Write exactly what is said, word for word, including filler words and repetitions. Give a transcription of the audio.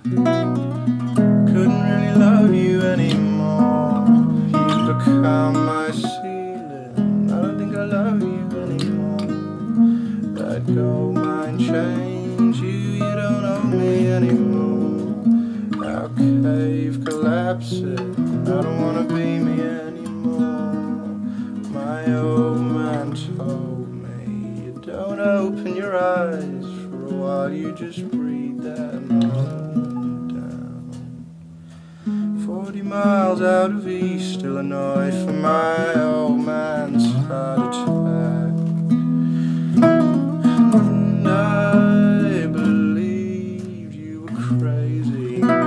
Couldn't really love you anymore. You've become my ceiling. I don't think I love you anymore. That gold mine change you. You don't owe me anymore. Our cave collapsing. I don't wanna be me anymore. My old man told me you don't open your eyes for a while. You just breathe that moan down. Forty miles out of East Illinois for my old man's heart attack. And I believed you were crazy.